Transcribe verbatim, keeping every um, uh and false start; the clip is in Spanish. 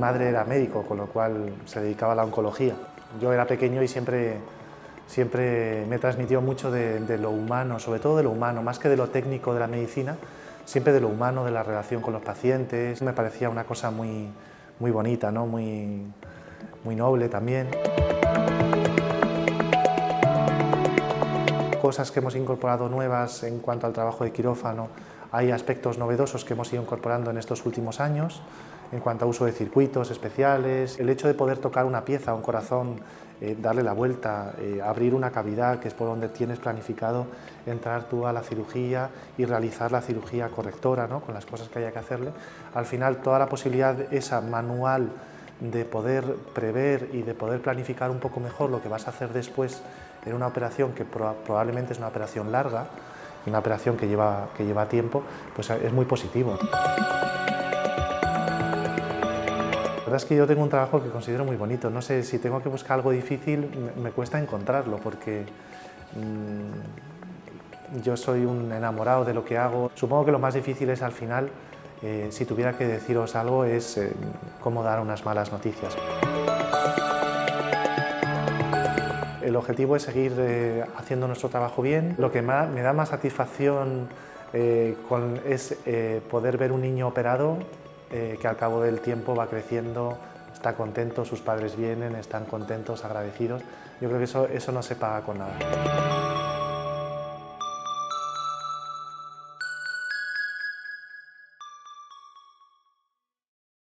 madre era médico, con lo cual se dedicaba a la oncología. Yo era pequeño y siempre, siempre me transmitió mucho de, de lo humano, sobre todo de lo humano, más que de lo técnico de la medicina, siempre de lo humano, de la relación con los pacientes. Me parecía una cosa muy, muy bonita, ¿no? muy, muy noble también. Cosas que hemos incorporado nuevas en cuanto al trabajo de quirófano, hay aspectos novedosos que hemos ido incorporando en estos últimos años, en cuanto a uso de circuitos especiales, el hecho de poder tocar una pieza, un corazón, eh, darle la vuelta, eh, abrir una cavidad, que es por donde tienes planificado entrar tú a la cirugía y realizar la cirugía correctora, ¿no? Con las cosas que haya que hacerle. Al final, toda la posibilidad esa manual de poder prever y de poder planificar un poco mejor lo que vas a hacer después en una operación que pro probablemente es una operación larga, una operación que lleva, que lleva tiempo, pues es muy positivo. La verdad es que yo tengo un trabajo que considero muy bonito. No sé, si tengo que buscar algo difícil, me, me cuesta encontrarlo, porque mmm, yo soy un enamorado de lo que hago. Supongo que lo más difícil es, al final, eh, si tuviera que deciros algo, es eh, cómo dar unas malas noticias. El objetivo es seguir eh, haciendo nuestro trabajo bien. Lo que más, me da más satisfacción eh, con, es eh, poder ver un niño operado eh, que al cabo del tiempo va creciendo, está contento, sus padres vienen, están contentos, agradecidos. Yo creo que eso, eso no se paga con nada.